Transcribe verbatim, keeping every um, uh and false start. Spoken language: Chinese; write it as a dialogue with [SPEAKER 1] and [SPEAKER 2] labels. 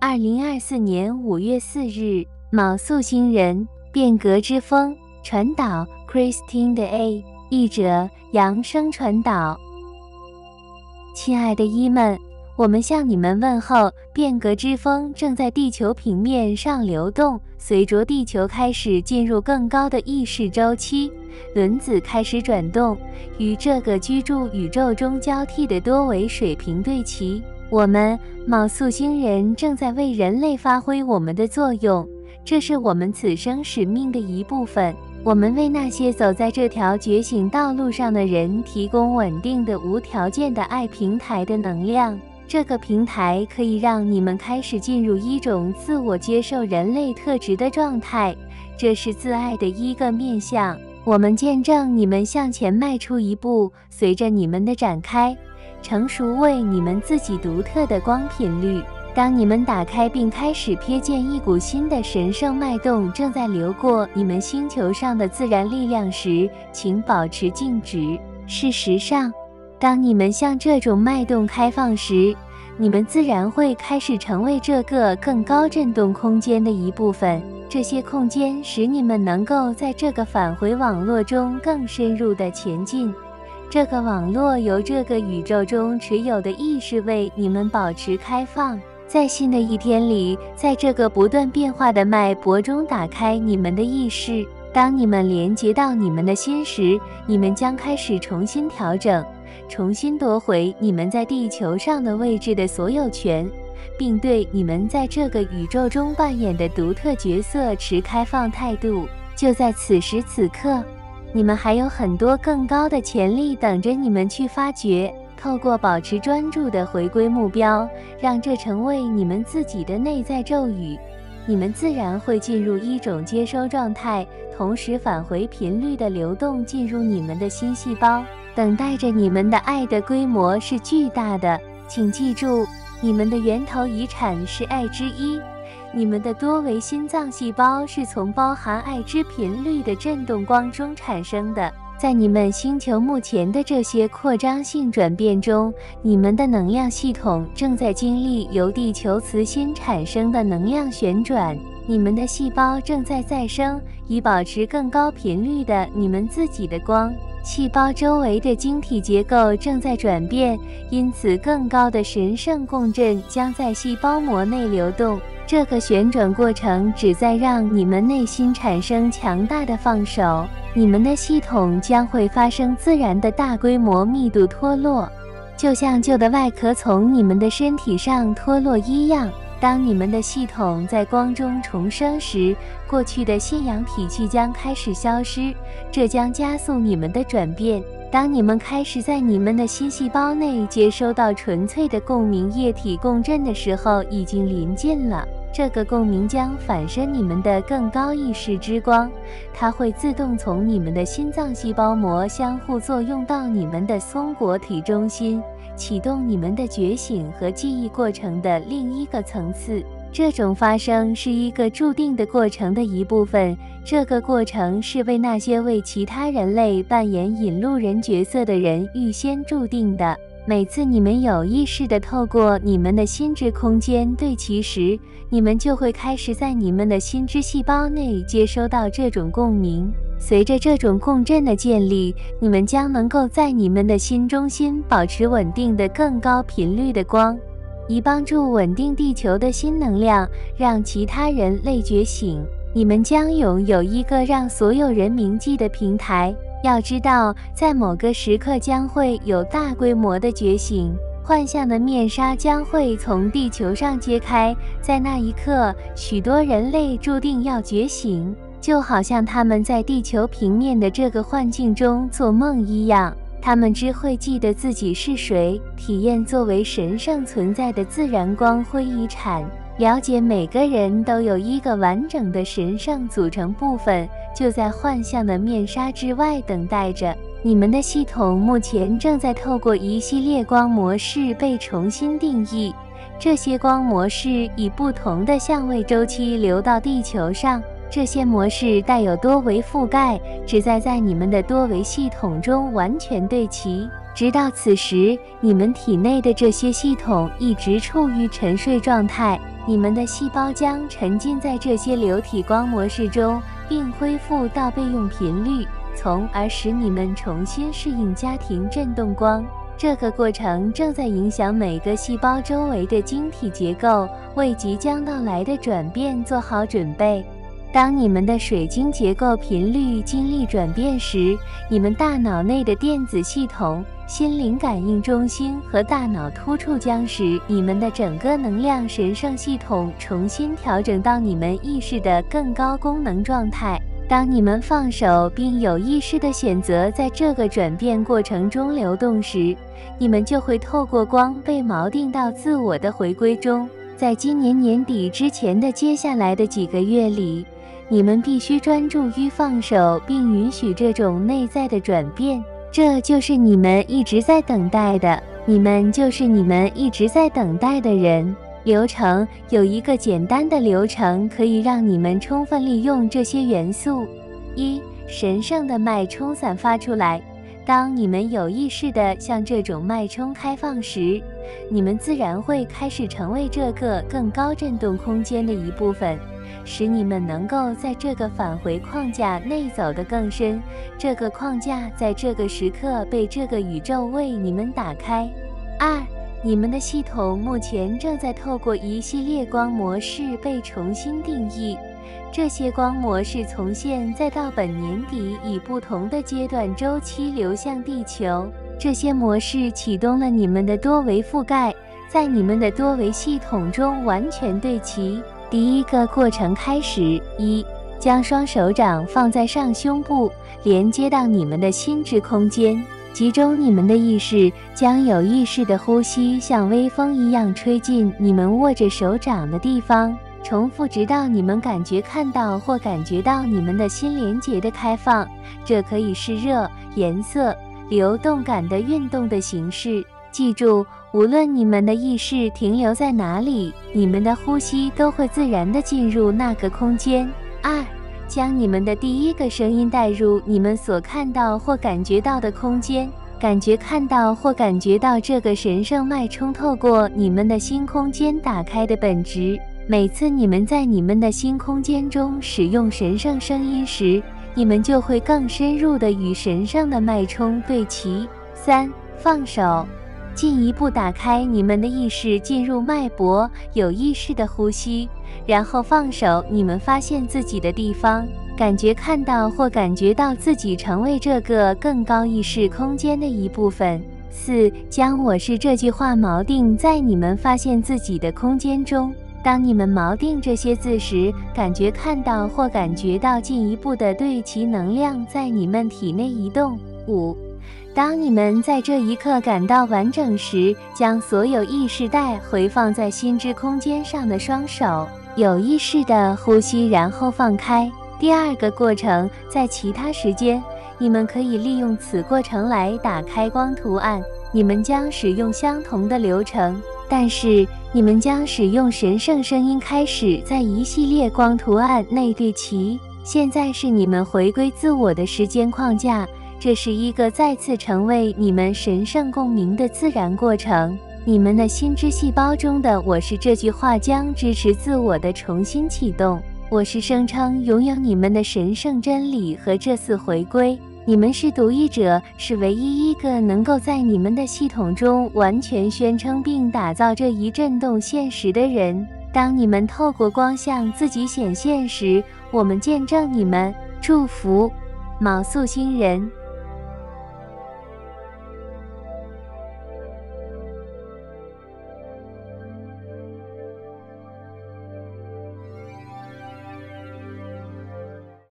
[SPEAKER 1] 二零二四年五月四日，卯宿星人变革之风传导 Christine 的 A 译者扬声传导。亲爱的伊们，我们向你们问候。变革之风正在地球平面上流动，随着地球开始进入更高的意识周期，轮子开始转动，与这个居住宇宙中交替的多维水平对齐。我们卯宿星人正在为人类发挥我们的作用，这是我们此生使命的一部分。我们为那些走在这条觉醒道路上的人提供稳定的、无条件的爱平台的能量。这个平台可以让你们开始进入一种自我接受人类特质的状态，这是自爱的一个面向。我们见证你们向前迈出一步，随着你们的展开，成熟为你们自己独特的光频率。当你们打开并开始瞥见一股新的神圣脉动正在流过你们星球上的自然力量时，请保持静止。事实上，当你们向这种脉动开放时，你们自然会开始成为这个更高振动空间的一部分。这些空间使你们能够在这个返回网络中更深入地前进。这个网络由这个宇宙中持有的意识为你们保持开放。在新的一天里，在这个不断变化的脉搏中打开你们的意识。当你们连接到你们的心时，你们将开始重新调整，重新夺回你们在地球上的位置的所有权，并对你们在这个宇宙中扮演的独特角色持开放态度。就在此时此刻，你们还有很多更高的潜力等着你们去发掘。透过保持专注的回归目标，让这成为你们自己的内在咒语，你们自然会进入一种接收状态，同时返回频率的流动进入你们的新细胞，等待着你们的爱的规模是巨大的。请记住，你们的源头遗产是爱之一，你们的多维心脏细胞是从包含爱之频率的振动光中产生的。在你们星球目前的这些扩张性转变中，你们的能量系统正在经历由地球磁心产生的能量旋转，你们的细胞正在再生，以保持更高频率的你们自己的光。细胞周围的晶体结构正在转变，因此更高的神圣共振将在细胞膜内流动。这个旋转过程旨在让你们内心产生强大的放手，你们的系统将会发生自然的大规模密度脱落，就像旧的外壳从你们的身体上脱落一样。当你们的系统在光中重生时，过去的信仰体系将开始消失，这将加速你们的转变。当你们开始在你们的新细胞内接收到纯粹的共鸣液体共振的时候，已经临近了。这个共鸣将反射你们的更高意识之光，它会自动从你们的心脏细胞膜相互作用到你们的松果体中心，启动你们的觉醒和记忆过程的另一个层次。这种发生是一个注定的过程的一部分，这个过程是为那些为其他人类扮演引路人角色的人预先注定的。每次你们有意识地透过你们的心智空间对齐时，你们就会开始在你们的心智细胞内接收到这种共鸣。随着这种共振的建立，你们将能够在你们的心中心保持稳定的更高频率的光，以帮助稳定地球的新能量，让其他人类觉醒。你们将拥有一个让所有人铭记的平台。要知道，在某个时刻将会有大规模的觉醒，幻象的面纱将会从地球上揭开。在那一刻，许多人类注定要觉醒，就好像他们在地球平面的这个幻境中做梦一样。他们只会记得自己是谁，体验作为神圣存在的自然光辉遗产，了解每个人都有一个完整的神圣组成部分，就在幻象的面纱之外等待着。你们的系统目前正在透过一系列光模式被重新定义，这些光模式以不同的相位周期流到地球上。这些模式带有多维覆盖，旨在在你们的多维系统中完全对齐。直到此时，你们体内的这些系统一直处于沉睡状态。 你们的细胞将沉浸在这些流体光模式中，并恢复到备用频率，从而使你们重新适应家庭振动光。这个过程正在影响每个细胞周围的晶体结构，为即将到来的转变做好准备。当你们的水晶结构频率经历转变时，你们大脑内的电子系统、心灵感应中心和大脑突触将使你们的整个能量神圣系统重新调整到你们意识的更高功能状态。当你们放手并有意识地选择在这个转变过程中流动时，你们就会透过光被锚定到自我的回归中。在今年年底之前的接下来的几个月里，你们必须专注于放手并允许这种内在的转变，这就是你们一直在等待的，你们就是你们一直在等待的人。流程有一个简单的流程可以让你们充分利用这些元素。一、神圣的脉冲散发出来。当你们有意识地向这种脉冲开放时，你们自然会开始成为这个更高振动空间的一部分，使你们能够在这个返回框架内走得更深。这个框架在这个时刻被这个宇宙为你们打开。二、你们的系统目前正在透过一系列光模式被重新定义，这些光模式从现在到本年底以不同的阶段周期流向地球。这些模式启动了你们的多维覆盖，在你们的多维系统中完全对齐。第一个过程开始：一、将双手掌放在上胸部，连接到你们的心智空间。集中你们的意识，将有意识的呼吸像微风一样吹进你们握着手掌的地方，重复直到你们感觉看到或感觉到你们的心连结的开放。这可以是热、颜色、流动感的运动的形式。记住，无论你们的意识停留在哪里，你们的呼吸都会自然地进入那个空间。二、将你们的第一个声音带入你们所看到或感觉到的空间，感觉看到或感觉到这个神圣脉冲透过你们的新空间打开的本质。每次你们在你们的新空间中使用神圣声音时，你们就会更深入地与神圣的脉冲对齐。三、放手。进一步打开你们的意识，进入脉搏，有意识的呼吸，然后放手。你们发现自己的地方，感觉看到或感觉到自己成为这个更高意识空间的一部分。四、将我是这句话锚定在你们发现自己的空间中。当你们锚定这些字时，感觉看到或感觉到进一步的对齐能量在你们体内移动。五、当你们在这一刻感到完整时，将所有意识带回放在心智空间上的双手，有意识的呼吸，然后放开。第二个过程，在其他时间，你们可以利用此过程来打开光图案。你们将使用相同的流程，但是你们将使用神圣声音开始在一系列光图案内对齐。现在是你们回归自我的时间框架。这是一个再次成为你们神圣共鸣的自然过程。你们的心智细胞中的我是这句话将支持自我的重新启动。我是声称拥有你们的神圣真理和这次回归。你们是独一者，是唯一一个能够在你们的系统中完全宣称并打造这一震动现实的人。当你们透过光向自己显现时，我们见证你们。祝福，卯宿星人。